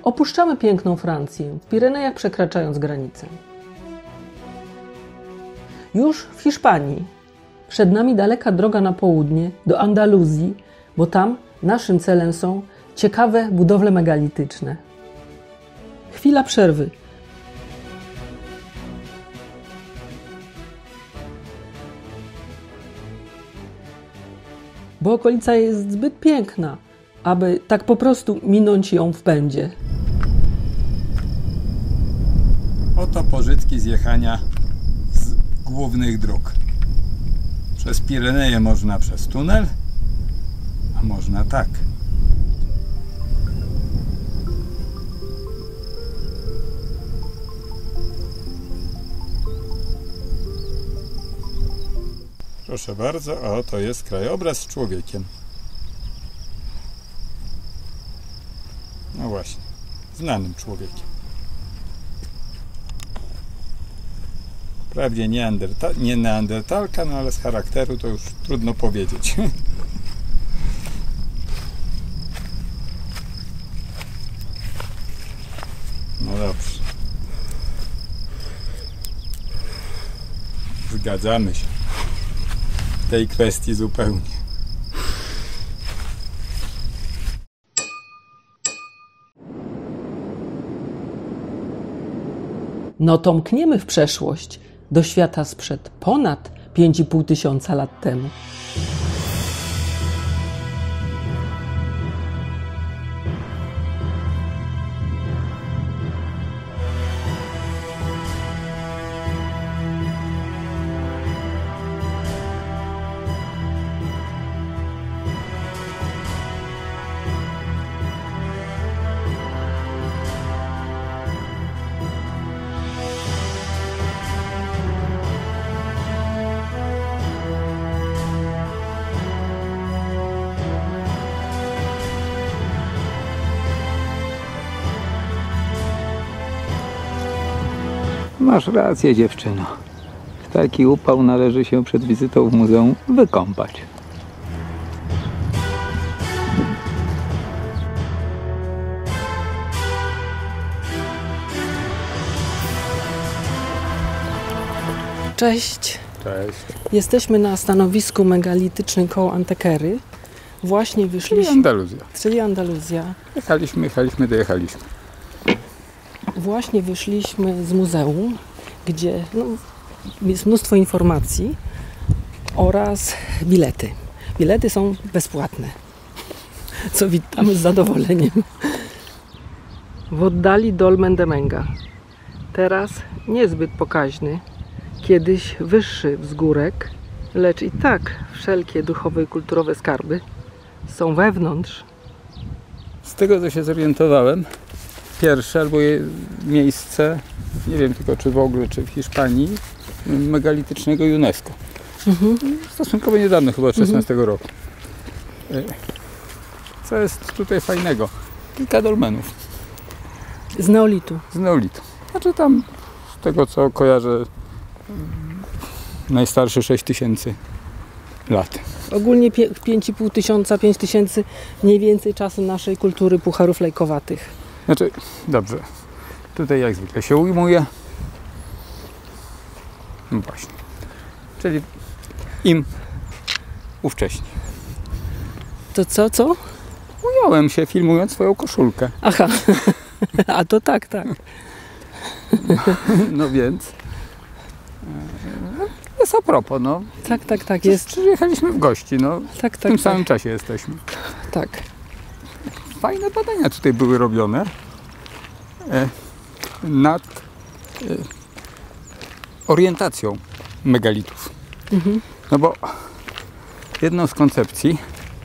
Opuszczamy piękną Francję, w Pirenejach przekraczając granicę. Już w Hiszpanii. Przed nami daleka droga na południe, do Andaluzji, bo tam naszym celem są ciekawe budowle megalityczne. Chwila przerwy. Bo okolica jest zbyt piękna, aby tak po prostu minąć ją w pędzie. Oto pożytki zjechania z głównych dróg. Przez Pireneje można przez tunel, a można tak. Proszę bardzo, a oto jest krajobraz z człowiekiem. No właśnie, znanym człowiekiem. Wprawdzie nie neandertalka, no ale z charakteru to już trudno powiedzieć. No dobrze. Zgadzamy się w tej kwestii zupełnie. No to mkniemy w przeszłość, do świata sprzed ponad 5,5 tysiąca lat temu. Masz rację, dziewczyno. W taki upał należy się przed wizytą w muzeum wykąpać. Cześć. Cześć. Jesteśmy na stanowisku megalitycznym koło Antequery. Właśnie wyszliśmy... Czyli Andaluzja. Dojechaliśmy. Właśnie wyszliśmy z muzeum, gdzie jest mnóstwo informacji oraz bilety. Bilety są bezpłatne, co witamy z zadowoleniem. W oddali Dolmen de Menga. Teraz niezbyt pokaźny, kiedyś wyższy wzgórek, lecz i tak wszelkie duchowe i kulturowe skarby są wewnątrz. Z tego, co się zorientowałem, pierwsze albo miejsce, nie wiem tylko czy w ogóle, czy w Hiszpanii, megalitycznego UNESCO. Stosunkowo niedawno, chyba od 16 roku. Co jest tutaj fajnego? Kilka dolmenów. Z neolitu. Z neolitu. Znaczy tam, z tego co kojarzę, najstarszy 6000 lat. Ogólnie 5,5 tysiąca, 5 tysięcy mniej więcej czasu naszej kultury pucharów lejkowatych. Znaczy, dobrze. Tutaj jak zwykle się ujmuje. No właśnie. Czyli im ówcześniej. To co? Ująłem się filmując swoją koszulkę. Aha. A to tak. No więc jest a propos, no. Tak, jest. Przyjechaliśmy w gości, no. Tak. W tym samym czasie jesteśmy. Tak. Fajne badania tutaj były robione nad orientacją megalitów. No bo jedną z koncepcji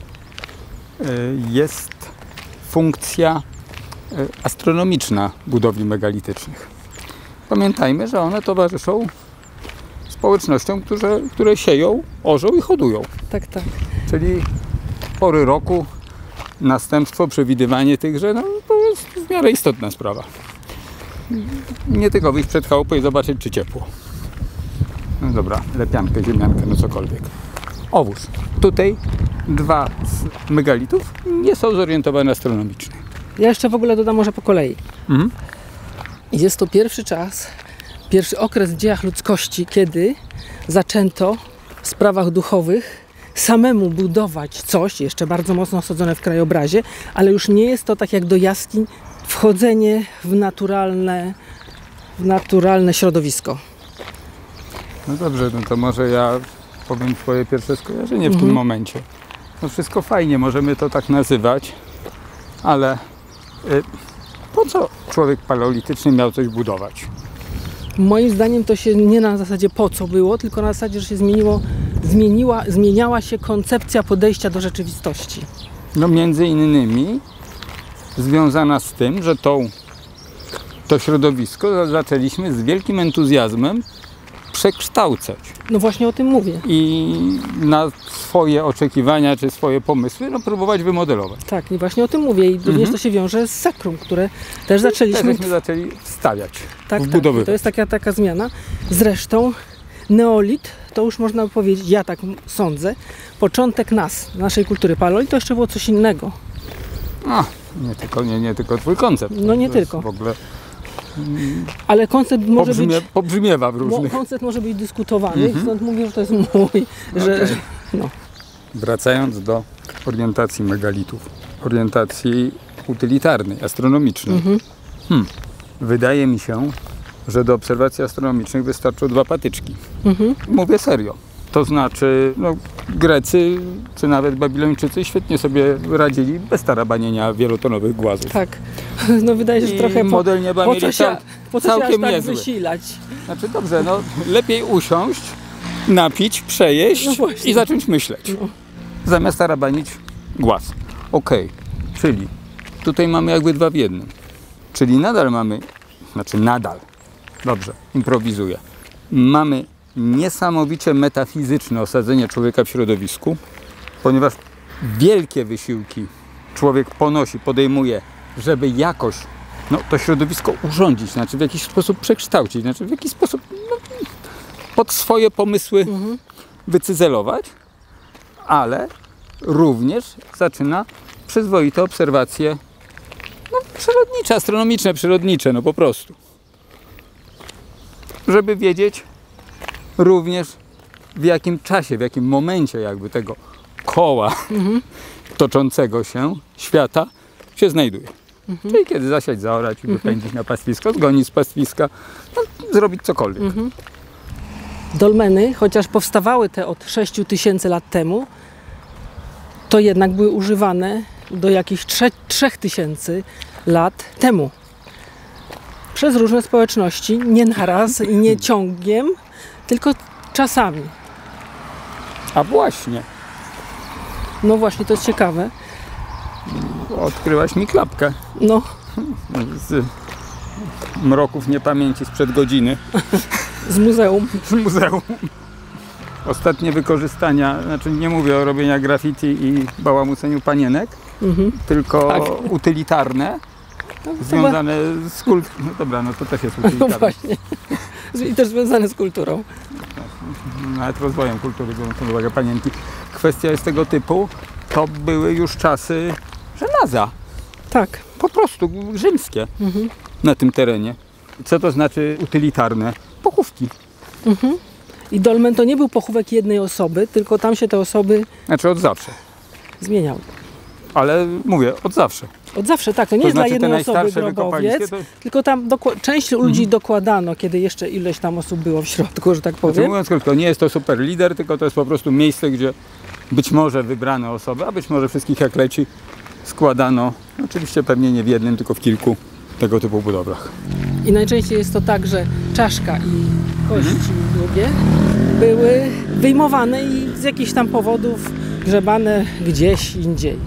jest funkcja astronomiczna budowli megalitycznych. Pamiętajmy, że one towarzyszą społecznościom, które sieją, orzą i hodują. Tak. Czyli pory roku, następstwo, przewidywanie tychże, no to jest w miarę istotna sprawa. Nie tylko wyjść przed chałupę i zobaczyć, czy ciepło. No dobra, lepiankę, ziemiankę, no cokolwiek. Owóz. Tutaj dwa z megalitów nie są zorientowane astronomicznie. Ja jeszcze w ogóle dodam może po kolei. Mhm. Jest to pierwszy czas, pierwszy okres w dziejach ludzkości, kiedy zaczęto w sprawach duchowych samemu budować coś, jeszcze bardzo mocno osadzone w krajobrazie, ale już nie jest to tak jak do jaskiń, wchodzenie w naturalne środowisko. No dobrze, no to może ja powiem swoje pierwsze skojarzenie w tym momencie. No wszystko fajnie, możemy to tak nazywać, ale po co człowiek paleolityczny miał coś budować? Moim zdaniem to się nie na zasadzie po co było, tylko na zasadzie, że się zmieniała się koncepcja podejścia do rzeczywistości. No między innymi związana z tym, że to środowisko zaczęliśmy z wielkim entuzjazmem przekształcać. No właśnie o tym mówię. I na swoje oczekiwania czy swoje pomysły próbować wymodelować. Tak, i właśnie o tym mówię. I również to się wiąże z sakrum, które też zaczęliśmy... Też zaczęli wstawiać, tak, wbudowywać. To jest taka zmiana. Zresztą neolit, to już można by powiedzieć, ja tak sądzę, początek naszej kultury. Paleolit to jeszcze było coś innego. No, nie tylko twój koncept. No nie To tylko. jest w ogóle Ale koncept może być... pobrzmiewa w różnych... Koncept może być dyskutowany, stąd mówię, że to jest mój. No. Wracając do orientacji megalitów, orientacji utylitarnej, astronomicznej. Wydaje mi się, że do obserwacji astronomicznych wystarczą 2 patyczki. Mówię serio. To znaczy, Grecy czy nawet Babilończycy świetnie sobie radzili bez tarabanienia wielotonowych głazów. Tak. No wydaje się, że trochę model nieba mieli po co się aż tak niezły. wysilać? Znaczy dobrze, lepiej usiąść, napić, przejeść i zacząć myśleć. Zamiast tarabanić głaz. Okej, czyli tutaj mamy jakby 2 w 1. Czyli nadal, dobrze, improwizuję. Mamy niesamowicie metafizyczne osadzenie człowieka w środowisku, ponieważ wielkie wysiłki człowiek podejmuje, żeby jakoś to środowisko urządzić, znaczy w jakiś sposób przekształcić, znaczy w jakiś sposób pod swoje pomysły wycyzelować, ale również zaczyna przyzwoite obserwacje przyrodnicze, astronomiczne, przyrodnicze, po prostu. Żeby wiedzieć również w jakim czasie, w jakim momencie jakby tego koła toczącego się świata się znajduje. Czyli kiedy zasiać, zaorać, wypędzić na pastwisko, zgonić z pastwiska, zrobić cokolwiek. Dolmeny, chociaż powstawały te od 6000 lat temu, to jednak były używane do jakichś 3000 lat temu. Przez różne społeczności, nie naraz i nie ciągiem, tylko czasami. A właśnie. No właśnie, to jest ciekawe. Odkryłaś mi klapkę. No. Z mroków niepamięci sprzed godziny. Z muzeum. Z muzeum. Ostatnie wykorzystania, znaczy nie mówię o robieniu graffiti i bałamuceniu panienek, tylko utylitarne, związane z kulturą. No dobra, to też jest utylitarne. No właśnie. I też związane z kulturą. Nawet rozwojem kultury, biorąc pod uwagę panienki. Kwestia jest tego typu, to były już czasy żelaza. Tak. Po prostu rzymskie na tym terenie. Co to znaczy utylitarne? Pochówki. I dolmen to nie był pochówek jednej osoby, tylko tam się te osoby... Znaczy od zawsze. Zmieniały. Ale mówię, od zawsze. Od zawsze, tak. To nie jest znaczy, dla jednej osoby grobowiec, tylko tam część ludzi dokładano, kiedy jeszcze ileś tam osób było w środku, że tak powiem. Znaczy, mówiąc krótko, nie jest to super lider, tylko to jest po prostu miejsce, gdzie być może wybrane osoby, a być może wszystkich jak leci składano, oczywiście pewnie nie w jednym, tylko w kilku tego typu budowlach. I najczęściej jest to tak, że czaszka i kości długie były wyjmowane i z jakichś tam powodów grzebane gdzieś indziej.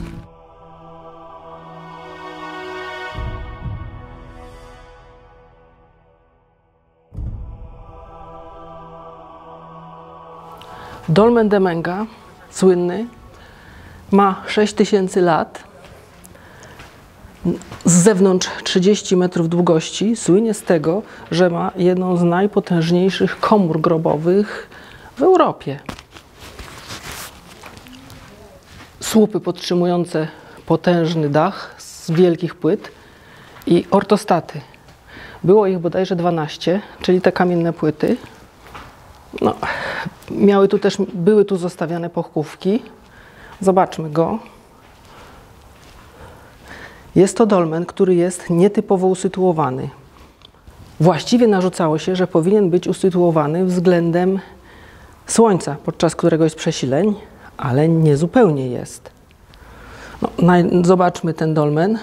Dolmen de Menga, słynny, ma 6000 lat. Z zewnątrz 30 metrów długości. Słynie z tego, że ma jedną z najpotężniejszych komór grobowych w Europie. Słupy podtrzymujące potężny dach z z wielkich płyt i ortostaty. Było ich bodajże 12, czyli te kamienne płyty. No, były tu zostawiane pochówki. Zobaczmy go. Jest to dolmen, który jest nietypowo usytuowany. Właściwie narzucało się, że powinien być usytuowany względem Słońca, podczas którego jest przesileń, ale nie zupełnie jest. No, zobaczmy ten dolmen.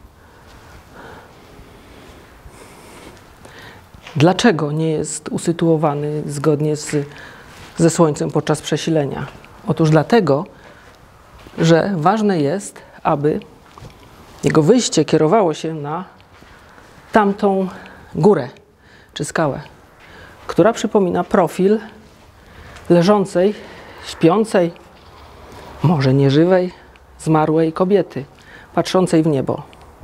Dlaczego nie jest usytuowany zgodnie ze Słońcem podczas przesilenia? Otóż dlatego, że ważne jest, aby jego wyjście kierowało się na tamtą górę czy skałę, która przypomina profil leżącej, śpiącej, może nieżywej, zmarłej kobiety, patrzącej w niebo.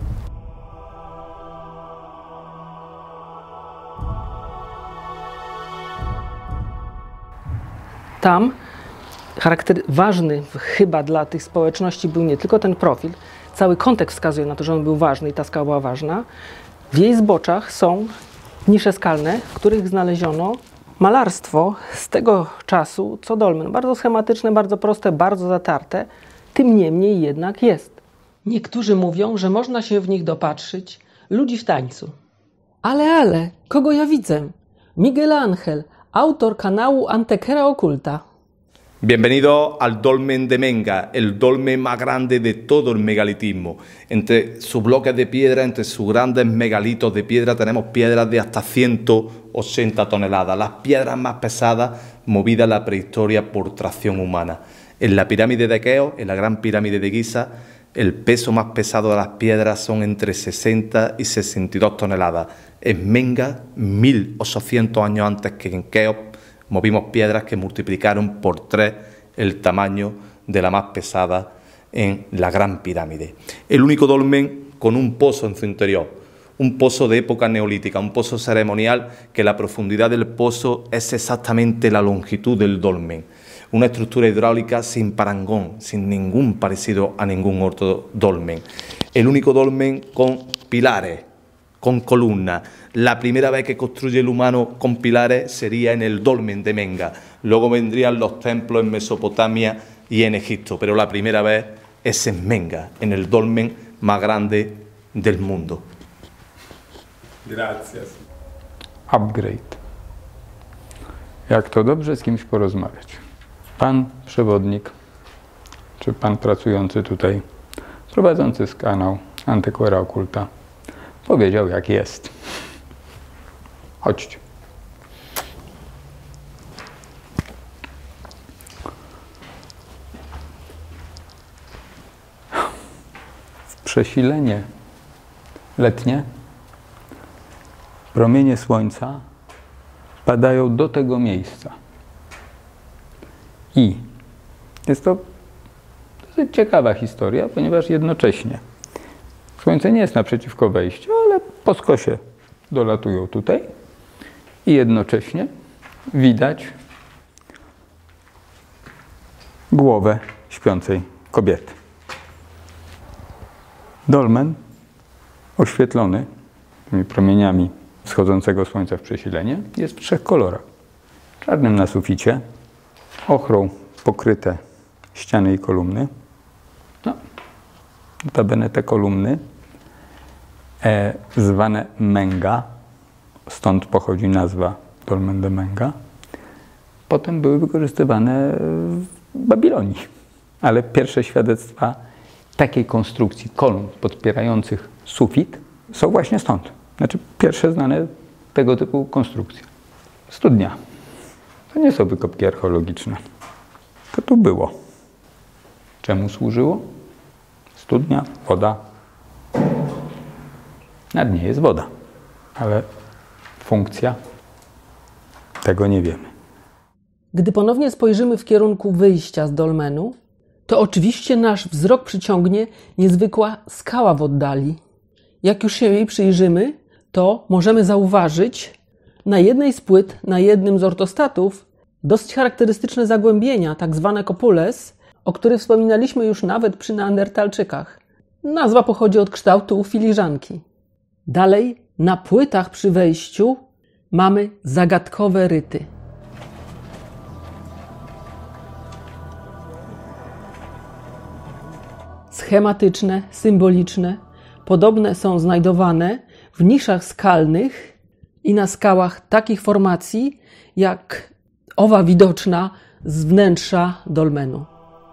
Tam ważny chyba dla tych społeczności był nie tylko ten profil, cały kontekst wskazuje na to, że on był ważny i ta skała była ważna. W jej zboczach są nisze skalne, w których znaleziono malarstwo z tego czasu, co dolmen. Bardzo schematyczne, bardzo proste, bardzo zatarte, tym niemniej jednak jest. Niektórzy mówią, że można się w nich dopatrzyć ludzi w tańcu. Ale, kogo ja widzę? Miguel Ángel, autor kanału Antequera Oculta. Bienvenido al dolmen de Menga, el dolmen más grande de todo el megalitismo. Entre sus bloques de piedra, entre sus grandes megalitos de piedra, tenemos piedras de hasta 180 toneladas, las piedras más pesadas movidas en la prehistoria por tracción humana. En la pirámide de Keops, en la gran pirámide de Giza, el peso más pesado de las piedras son entre 60 y 62 toneladas. En Menga, 1800 años antes que en Keops, movimos piedras que multiplicaron por 3 el tamaño de la más pesada en la Gran Pirámide. El único dolmen con un pozo en su interior, un pozo de época neolítica, un pozo ceremonial que la profundidad del pozo es exactamente la longitud del dolmen. Una estructura hidráulica sin parangón, sin ningún parecido a ningún otro dolmen. El único dolmen con pilares, con columnas. La primera vez que construye el humano con pilares sería en el dolmen de Menga. Luego vendrían los templos en Mesopotamia y en Egipto, pero la primera vez es en Menga, en el dolmen más grande del mundo. Gracias. Upgrade. Jak to dobrze z kimś porozmawiać. Pan przewodnik, czy pan pracujący tutaj, prowadzący kanał Antequera Oculta, powiedział, jak jest. Chodźcie. W przesilenie letnie promienie słońca padają do tego miejsca. I jest to dosyć ciekawa historia, ponieważ jednocześnie słońce nie jest naprzeciwko wejścia, ale po skosie dolatują tutaj i jednocześnie widać głowę śpiącej kobiety. Dolmen oświetlony tymi promieniami wschodzącego słońca w przesilenie jest w 3 kolorach. Czarnym na suficie, ochrą pokryte ściany i kolumny. No, notabene te kolumny zwane Menga, stąd pochodzi nazwa Dolmen de Menga, potem były wykorzystywane w Babilonii. Ale pierwsze świadectwa takiej konstrukcji kolumn podpierających sufit są właśnie stąd. Znaczy pierwsze znane tego typu konstrukcje. Studnia. To nie są wykopki archeologiczne. To tu było. Czemu służyło? Studnia, woda. Na dnie jest woda, ale funkcja tego nie wiemy. Gdy ponownie spojrzymy w kierunku wyjścia z dolmenu, to oczywiście nasz wzrok przyciągnie niezwykła skała w oddali. Jak już się jej przyjrzymy, to możemy zauważyć na jednej z płyt, na jednym z ortostatów, dosyć charakterystyczne zagłębienia, tak zwane copules, o których wspominaliśmy już nawet przy Neandertalczykach. Nazwa pochodzi od kształtu filiżanki. Dalej, na płytach przy wejściu mamy zagadkowe ryty. Schematyczne, symboliczne, podobne są znajdowane w niszach skalnych i na skałach takich formacji, jak owa widoczna z wnętrza dolmenu.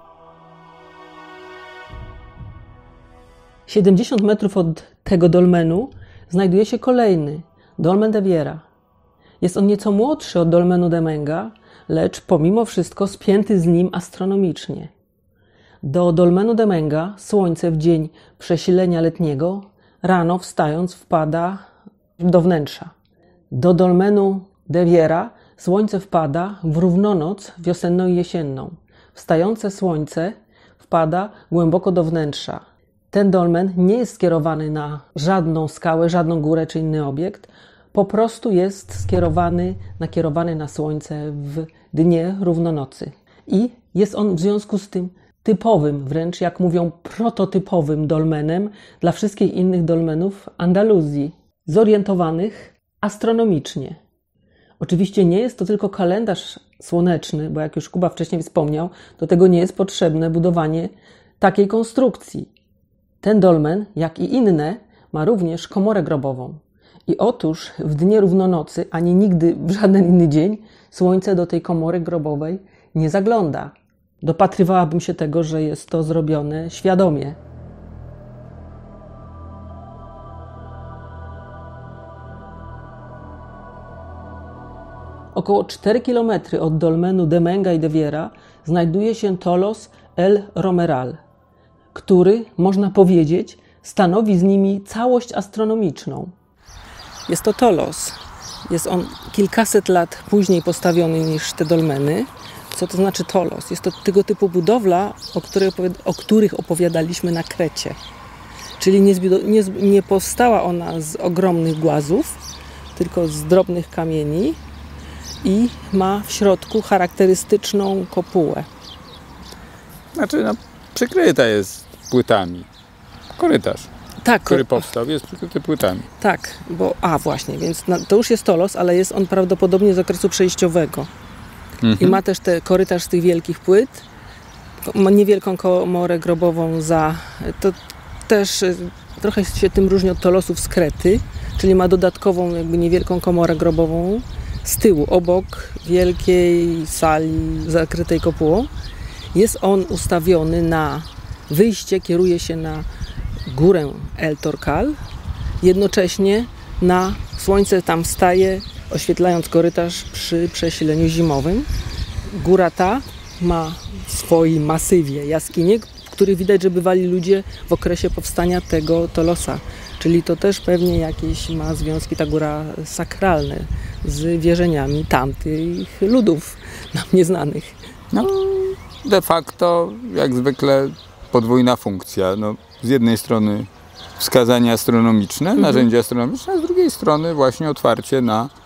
70 metrów od tego dolmenu znajduje się kolejny, Dolmen de Viera. Jest on nieco młodszy od Dolmenu de Menga, lecz pomimo wszystko spięty z nim astronomicznie. Do Dolmenu de Menga słońce w dzień przesilenia letniego rano wstając wpada do wnętrza. Do Dolmenu de Viera słońce wpada w równonoc wiosenną i jesienną. Wstające słońce wpada głęboko do wnętrza. Ten dolmen nie jest skierowany na żadną skałę, żadną górę czy inny obiekt. Po prostu jest nakierowany na słońce w dnie równonocy. I jest on w związku z tym typowym, wręcz jak mówią prototypowym dolmenem dla wszystkich innych dolmenów Andaluzji, zorientowanych astronomicznie. Oczywiście nie jest to tylko kalendarz słoneczny, bo jak już Kuba wcześniej wspomniał, do tego nie jest potrzebne budowanie takiej konstrukcji. Ten dolmen, jak i inne, ma również komorę grobową. I otóż w dnie równonocy, ani nigdy w żaden inny dzień, słońce do tej komory grobowej nie zagląda. Dopatrywałabym się tego, że jest to zrobione świadomie. Około 4 km od dolmenu de Menga i de Viera znajduje się Tolos El Romeral, który, można powiedzieć, stanowi z nimi całość astronomiczną. Jest to Tolos. Jest on kilkaset lat później postawiony niż te dolmeny. Co to znaczy Tolos? Jest to tego typu budowla, o których opowiadaliśmy na Krecie. Czyli nie powstała ona z ogromnych głazów, tylko z drobnych kamieni i ma w środku charakterystyczną kopułę. Znaczy, przykryta jest płytami. Korytarz, Tak, który powstał, jest przykryty płytami. Tak, właśnie, więc to już jest Tolos, ale jest on prawdopodobnie z okresu przejściowego. I ma też korytarz z tych wielkich płyt, ma niewielką komorę grobową to też trochę się tym różni od Tolosów z Krety, czyli ma dodatkową jakby niewielką komorę grobową z tyłu, obok wielkiej sali zakrytej kopułą. Jest on ustawiony na wyjście, kieruje się na górę El Torcal, jednocześnie słońce tam wstaje, oświetlając korytarz przy przesileniu zimowym. Góra ta ma w swoim masywie jaskinie, w których widać, że bywali ludzie w okresie powstania tego Tolosa. Czyli to też pewnie jakieś ma związki, ta góra, sakralne z wierzeniami tamtych ludów nam nieznanych. De facto, jak zwykle, podwójna funkcja. Z jednej strony wskazania astronomiczne, narzędzia astronomiczne, a z drugiej strony właśnie otwarcie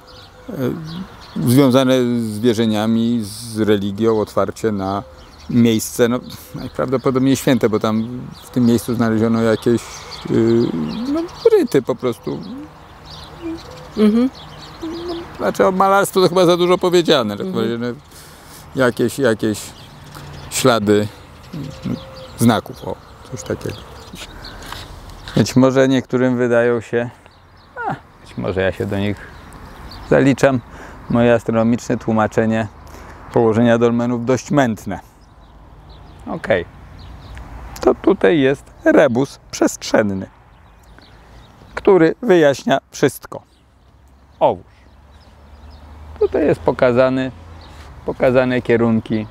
związane z wierzeniami, z religią, otwarcie na miejsce, najprawdopodobniej święte, bo tam w tym miejscu znaleziono jakieś ryty po prostu. Znaczy o malarstwo to chyba za dużo powiedziane. Jakieś ślady znaków, coś takiego. Być może niektórym wydają się, być może ja się do nich zaliczam, moje astronomiczne tłumaczenie położenia dolmenów dość mętne. Okej. To tutaj jest rebus przestrzenny, który wyjaśnia wszystko. Ołóż. Tutaj jest pokazane kierunki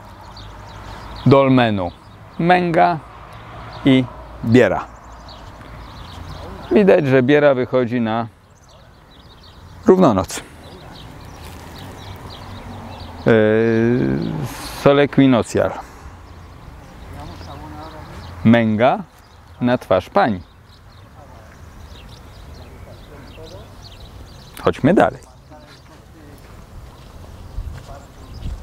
dolmenu Menga i Viera. Widać, że Viera wychodzi na równonoc. Sole equinoctial. Menga na twarz pani. Chodźmy dalej.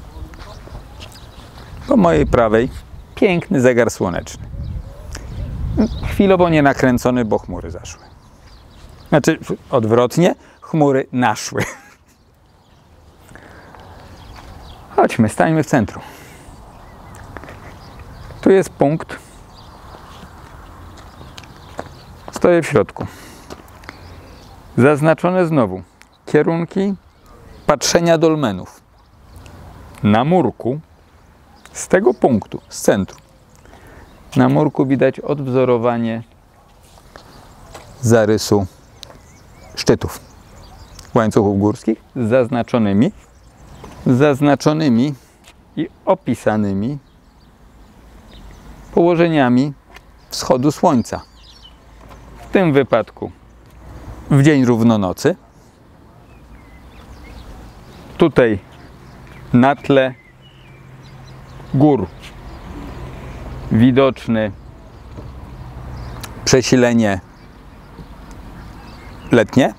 Po mojej prawej piękny zegar słoneczny. Chwilowo nie nakręcony, bo chmury zaszły. Znaczy odwrotnie, chmury naszły. Chodźmy, stańmy w centrum. Tu jest punkt. Stoję w środku. Zaznaczone znowu kierunki patrzenia dolmenów. Na murku z tego punktu, z centrum, na murku widać odwzorowanie zarysu szczytów łańcuchów górskich z zaznaczonymi i opisanymi położeniami wschodu słońca. W tym wypadku w dzień równonocy. Tutaj na tle gór widoczne przesilenie letnie.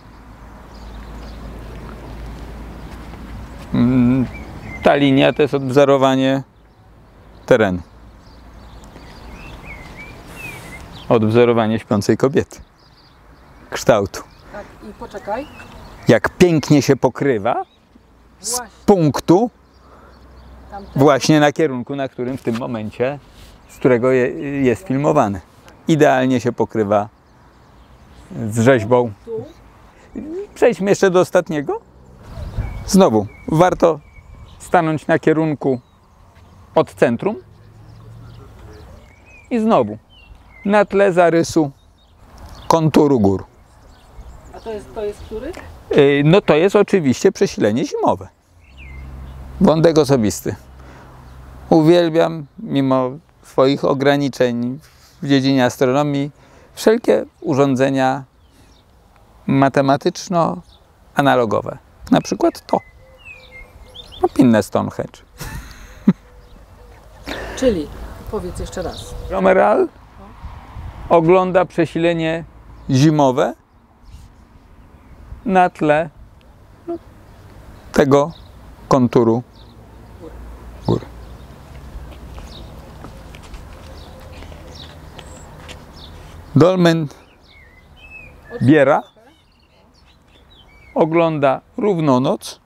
Ta linia to jest odwzorowanie terenu. Odwzorowanie śpiącej kobiety. Kształtu. Tak, i poczekaj. Jak pięknie się pokrywa z punktu właśnie na kierunku, na którym w tym momencie, z którego jest filmowane. Idealnie się pokrywa z rzeźbą. Przejdźmy jeszcze do ostatniego. Znowu, warto stanąć na kierunku od centrum i znowu na tle zarysu konturu gór. A to jest który? No to jest oczywiście przesilenie zimowe. Wątek osobisty. Uwielbiam, mimo swoich ograniczeń w dziedzinie astronomii, wszelkie urządzenia matematyczno-analogowe. Na przykład to. Pinne Stonehenge. Czyli, powiedz jeszcze raz. Romeral ogląda przesilenie zimowe na tle tego konturu góry. Dolmen Biera ogląda równonoc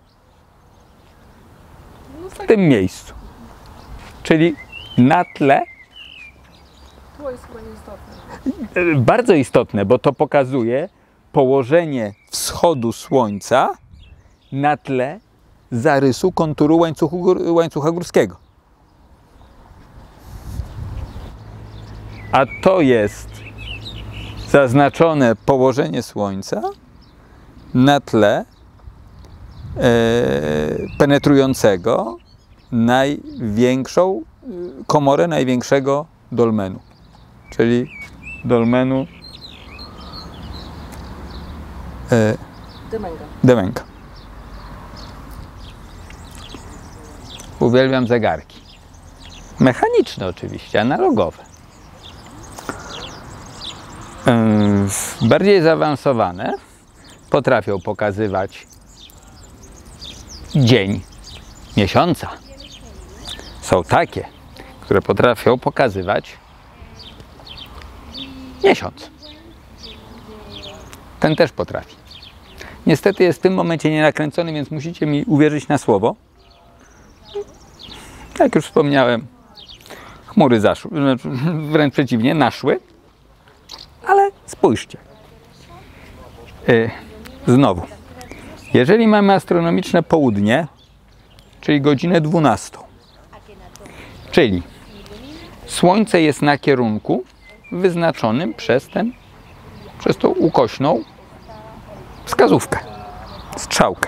w tym miejscu. Czyli na tle. To jest chyba nieistotne. Bardzo istotne, bo to pokazuje położenie wschodu słońca na tle zarysu konturu łańcucha górskiego. A to jest zaznaczone położenie słońca na tle penetrującego największą komorę największego dolmenu, czyli dolmenu Demenga. Uwielbiam zegarki. Mechaniczne oczywiście, analogowe. Bardziej zaawansowane potrafią pokazywać dzień miesiąca. Są takie, które potrafią pokazywać miesiąc. Ten też potrafi. Niestety jest w tym momencie nienakręcony, więc musicie mi uwierzyć na słowo. Jak już wspomniałem, chmury zaszły, wręcz przeciwnie, naszły. Ale spójrzcie. Znowu. Jeżeli mamy astronomiczne południe, czyli godzinę 12, czyli Słońce jest na kierunku wyznaczonym przez tą ukośną wskazówkę, strzałkę.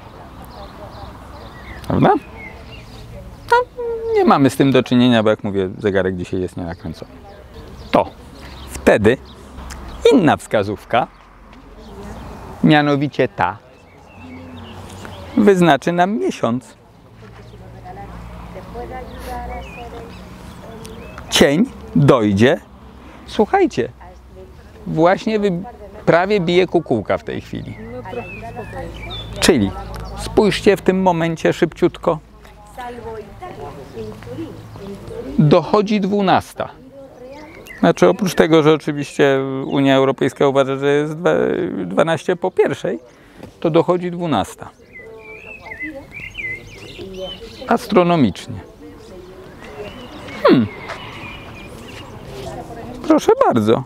Prawda? No, nie mamy z tym do czynienia, bo jak mówię, zegarek dzisiaj jest nienakręcony. To wtedy inna wskazówka, mianowicie ta, wyznaczy nam miesiąc. Cień dojdzie. Słuchajcie, właśnie prawie bije kukułka w tej chwili. Czyli spójrzcie w tym momencie szybciutko. Dochodzi 12. Znaczy oprócz tego, że oczywiście Unia Europejska uważa, że jest 12 po pierwszej, to dochodzi 12. Astronomicznie. Proszę bardzo.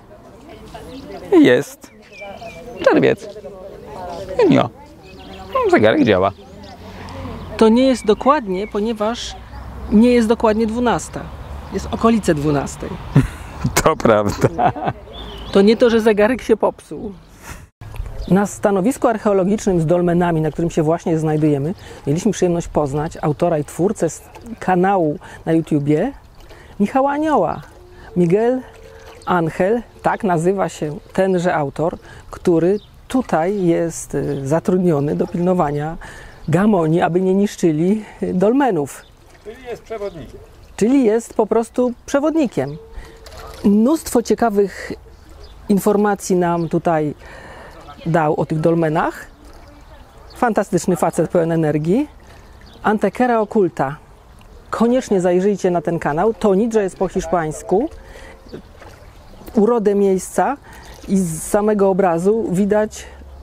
Jest czerwiec. Junio. Zegarek działa. To nie jest dokładnie, ponieważ nie jest dokładnie 12. Jest okolice 12. To prawda. To nie to, że zegarek się popsuł. Na stanowisku archeologicznym z dolmenami, na którym się właśnie znajdujemy, mieliśmy przyjemność poznać autora i twórcę kanału na YouTubie Michała Anioła. Miguel Angel, tak nazywa się tenże autor, który tutaj jest zatrudniony do pilnowania gamonii, aby nie niszczyli dolmenów. Czyli jest przewodnikiem. Czyli jest po prostu przewodnikiem. Mnóstwo ciekawych informacji nam tutaj dał o tych dolmenach. Fantastyczny facet pełen energii. Antequera Oculta. Koniecznie zajrzyjcie na ten kanał. To nic, że jest po hiszpańsku. Urodę miejsca i z samego obrazu widać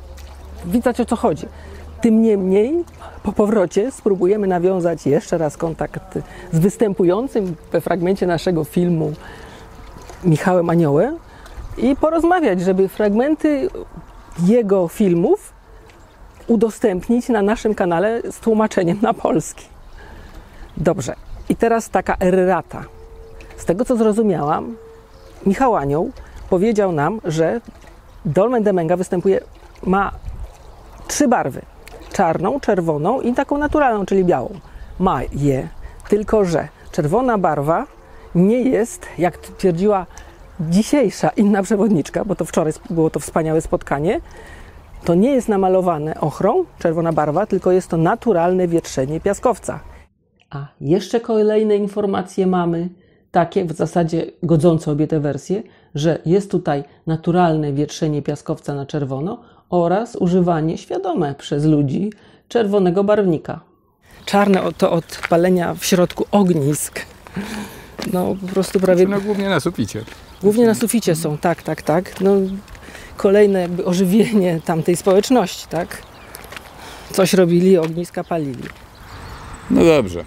o co chodzi. Tym niemniej po powrocie spróbujemy nawiązać jeszcze raz kontakt z występującym we fragmencie naszego filmu Michałem Aniołem i porozmawiać, żeby fragmenty jego filmów udostępnić na naszym kanale z tłumaczeniem na polski. Dobrze. I teraz taka errata. Z tego co zrozumiałam, Michał Anioł powiedział nam, że dolmen de Menga ma 3 barwy. Czarną, czerwoną i taką naturalną, czyli białą. Ma je, tylko że czerwona barwa nie jest, jak twierdziła dzisiejsza inna przewodniczka, bo to wczoraj było to wspaniałe spotkanie, to nie jest namalowane ochrą, czerwona barwa, tylko jest to naturalne wietrzenie piaskowca. A jeszcze kolejne informacje mamy, takie w zasadzie godzące obie te wersje, że jest tutaj naturalne wietrzenie piaskowca na czerwono oraz używanie świadome przez ludzi czerwonego barwnika. Czarne to od palenia w środku ognisk. No po prostu prawie... No głównie na suficie. Głównie na suficie są, tak. No, kolejne jakby ożywienie tamtej społeczności, tak? Coś robili, ogniska palili. No dobrze.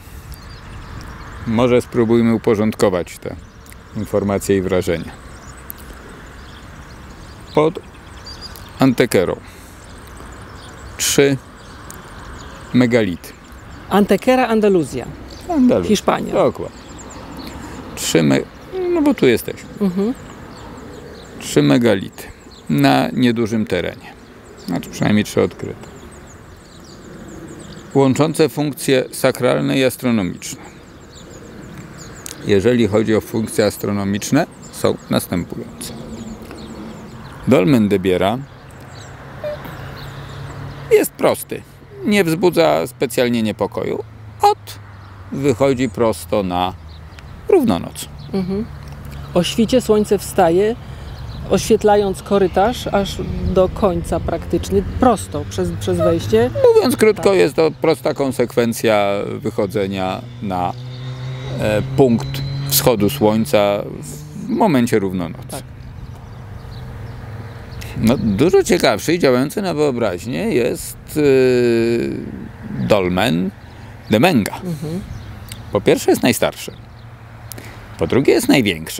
Może spróbujmy uporządkować te informacje i wrażenia. Pod Antequerą 3 megality. Antequera Andaluzja. Hiszpania. Dokładnie. 3 no bo tu jesteśmy. 3 megality na niedużym terenie. Znaczy przynajmniej 3 odkryte. Łączące funkcje sakralne i astronomiczne. Jeżeli chodzi o funkcje astronomiczne, są następujące. Dolmen de Biera jest prosty. Nie wzbudza specjalnie niepokoju. Wychodzi prosto na równonoc. O świcie słońce wstaje, oświetlając korytarz aż do końca praktycznie, prosto przez wejście. Mówiąc krótko, jest to prosta konsekwencja wychodzenia na punkt wschodu słońca w momencie równonocy. Tak. No, dużo ciekawszy i działający na wyobraźnię jest dolmen de Menga. Po pierwsze jest najstarszy. Po drugie jest największy.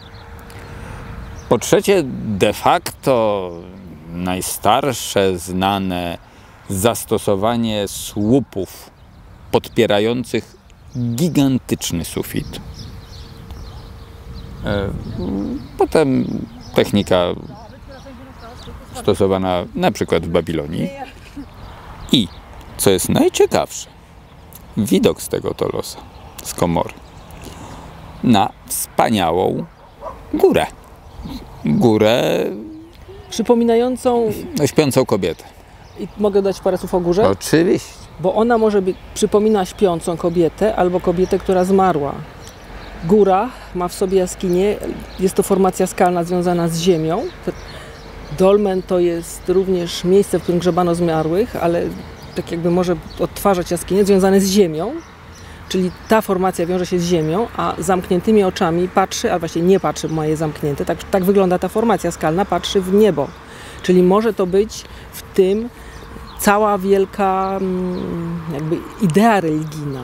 Po trzecie de facto najstarsze znane zastosowanie słupów podpierających gigantyczny sufit. Potem technika stosowana na przykład w Babilonii. I, co jest najciekawsze, widok z tego Tolosa, z komory, na wspaniałą górę. Górę Przypominającą... śpiącą kobietę. I mogę dać parę słów o górze? Oczywiście. Bo ona może przypomina śpiącą kobietę albo kobietę, która zmarła. Góra ma w sobie jaskinię, jest to formacja skalna związana z ziemią. Dolmen to jest również miejsce, w którym grzebano zmarłych, ale tak jakby może odtwarzać jaskinie związane z ziemią. Czyli ta formacja wiąże się z ziemią, a zamkniętymi oczami patrzy, a właściwie nie patrzy, bo ma je zamknięte, tak wygląda ta formacja skalna, patrzy w niebo. Czyli może to być w tym cała wielka jakby idea religijna.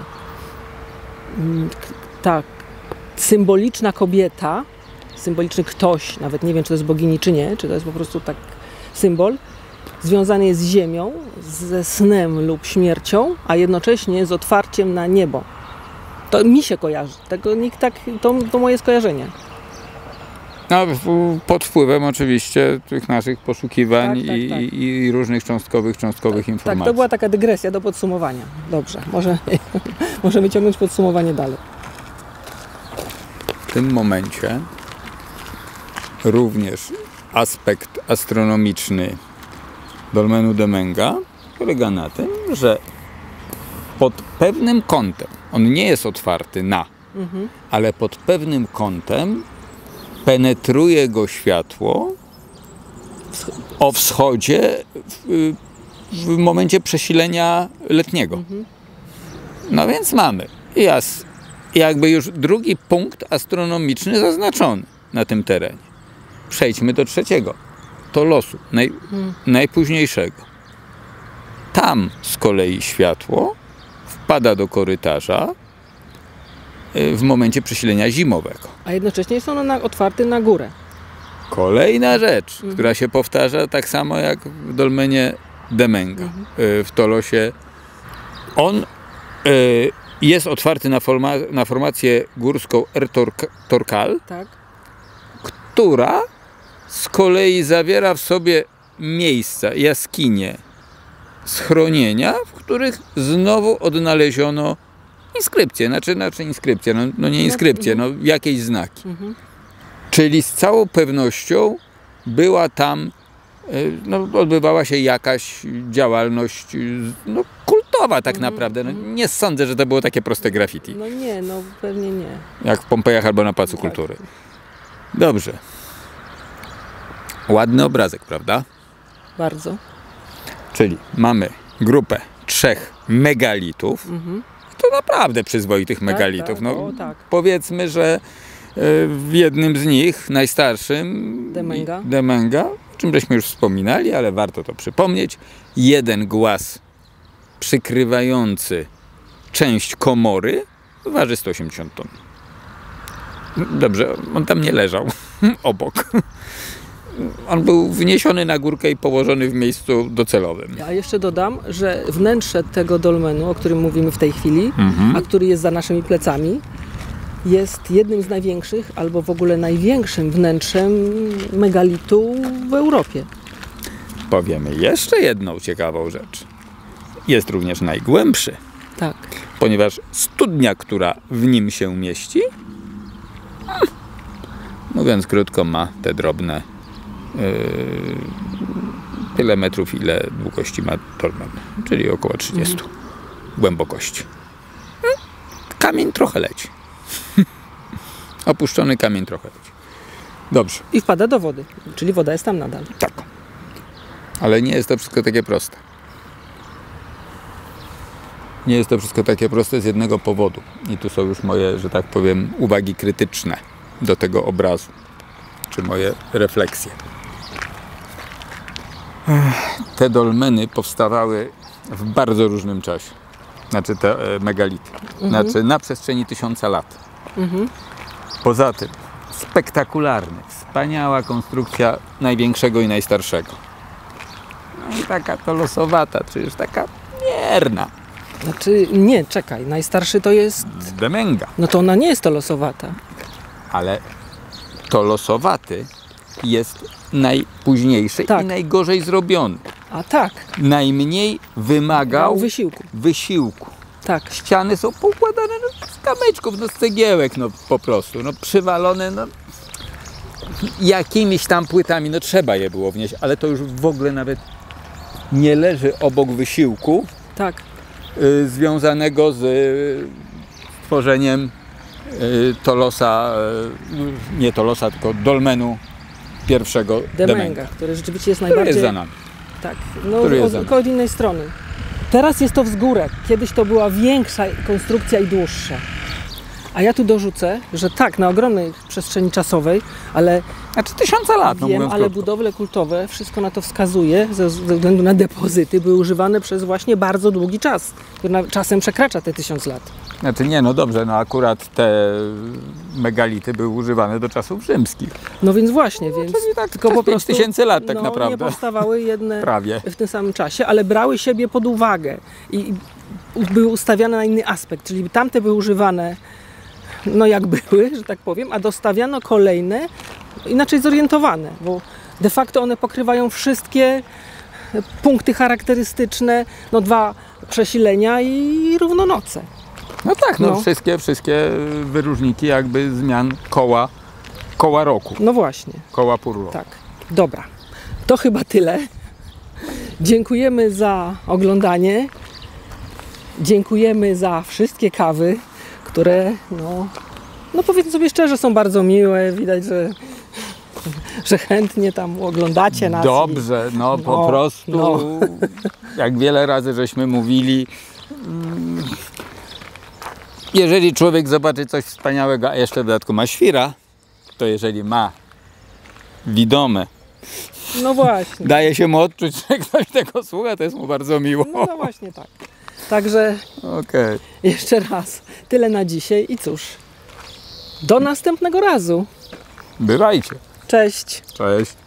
Tak, symboliczna kobieta, symboliczny ktoś, nawet nie wiem, czy to jest bogini, czy nie, czy to jest po prostu tak symbol, związany jest z ziemią, ze snem lub śmiercią, a jednocześnie z otwarciem na niebo. To mi się kojarzy, tego nikt tak, to moje skojarzenie. No, pod wpływem oczywiście tych naszych poszukiwań Tak. i różnych cząstkowych informacji. Tak, to była taka dygresja do podsumowania. Dobrze, możemy ciągnąć podsumowanie dalej. W tym momencie również aspekt astronomiczny dolmenu Demenga polega na tym, że pod pewnym kątem, on nie jest otwarty ale pod pewnym kątem penetruje go światło o wschodzie w momencie przesilenia letniego. No więc mamy jakby już drugi punkt astronomiczny zaznaczony na tym terenie. Przejdźmy do trzeciego. To losu, najpóźniejszego. Tam z kolei światło wpada do korytarza w momencie przesilenia zimowego. A jednocześnie jest on otwarty na górę. Kolejna rzecz, która się powtarza tak samo jak w dolmenie Demenga. W Tolosie on jest otwarty na formację górską Torkal, Tak. która z kolei zawiera w sobie miejsca, jaskinie, schronienia, w których znowu odnaleziono inskrypcje, znaczy inskrypcje, no nie inskrypcje, jakieś znaki. Czyli z całą pewnością była tam, odbywała się jakaś działalność kultowa tak naprawdę. Nie sądzę, że to było takie proste graffiti. No nie, pewnie nie. Jak w Pompejach albo na Placu Kultury. Dobrze. Ładny obrazek, prawda? Bardzo. Czyli mamy grupę 3 megalitów. To naprawdę przyzwoitych megalitów. Tak. Powiedzmy, że w jednym z nich, najstarszym, Demenga, o czym żeśmy już wspominali, ale warto to przypomnieć, jeden głaz przykrywający część komory waży 180 ton. Dobrze, on tam nie leżał obok. On był wniesiony na górkę i położony w miejscu docelowym. A jeszcze dodam, że wnętrze tego dolmenu, o którym mówimy w tej chwili, a który jest za naszymi plecami, jest jednym z największych, albo w ogóle największym wnętrzem megalitu w Europie. Powiemy jeszcze jedną ciekawą rzecz. Jest również najgłębszy. Tak. Ponieważ studnia, która w nim się mieści, mówiąc krótko, ma te drobne tyle metrów, ile długości ma dolmen, czyli około 30 głębokości. Kamień trochę leci. Opuszczony kamień trochę leci. Dobrze. I wpada do wody, czyli woda jest tam nadal. Tak. Ale nie jest to wszystko takie proste. Nie jest to wszystko takie proste z jednego powodu. I tu są już moje, że tak powiem, uwagi krytyczne do tego obrazu. Czy moje refleksje. Te dolmeny powstawały w bardzo różnym czasie. Znaczy te megality. Znaczy na przestrzeni 1000 lat. Poza tym spektakularny, wspaniała konstrukcja największego i najstarszego. No i taka to losowata, czy już taka mierna. Znaczy, nie, czekaj, najstarszy to jest... Demenga. No to ona nie jest to losowata. Ale to losowaty jest najpóźniejszy i najgorzej zrobiony. A tak. Najmniej wymagał wysiłku. Tak. Ściany są poukładane z kamyczków, z cegiełek, po prostu. Przywalone, jakimiś tam płytami, trzeba je było wnieść, ale to już w ogóle nawet nie leży obok wysiłku. Tak. Związanego z tworzeniem Tolosa, nie Tolosa, tylko dolmenu pierwszego Demenga, który rzeczywiście jest najbardziej... Który jest za nami. Tak, który jest tylko od innej strony. Teraz jest to wzgórek. Kiedyś to była większa konstrukcja i dłuższa. A ja tu dorzucę, że tak, na ogromnej przestrzeni czasowej, ale Znaczy tysiące lat, no wiem, mówiąc ale krótko. budowle kultowe, wszystko na to wskazuje, ze względu na depozyty, były używane przez właśnie bardzo długi czas, który czasem przekracza te 1000 lat. Znaczy nie, no dobrze, no akurat te megality były używane do czasów rzymskich. No więc właśnie, więc czyli tak tylko przez po 5 prostu tysięcy lat tak nie naprawdę. powstawały jedne Prawie. w tym samym czasie, ale brały siebie pod uwagę i były ustawiane na inny aspekt, czyli tamte były używane no jak były, że tak powiem, a dostawiano kolejne inaczej zorientowane, bo de facto one pokrywają wszystkie punkty charakterystyczne, no 2 przesilenia i równonoce. No tak, no, No. Wszystkie wyróżniki jakby zmian koła roku, No właśnie, koła pół roku. tak. Dobra, to chyba tyle. Dziękujemy za oglądanie. Dziękujemy za wszystkie kawy, które no powiedzmy sobie szczerze, są bardzo miłe. Widać, że chętnie tam oglądacie nas. Dobrze, no po No, prostu, no. jak wiele razy żeśmy mówili, jeżeli człowiek zobaczy coś wspaniałego, a jeszcze w dodatku ma świra, to jeżeli ma widome, No właśnie. daje się mu odczuć, że ktoś tego słucha, to jest mu bardzo miło. No właśnie tak. Także Okej. jeszcze raz, tyle na dzisiaj i cóż, do następnego razu. Bywajcie. Cześć. Cześć.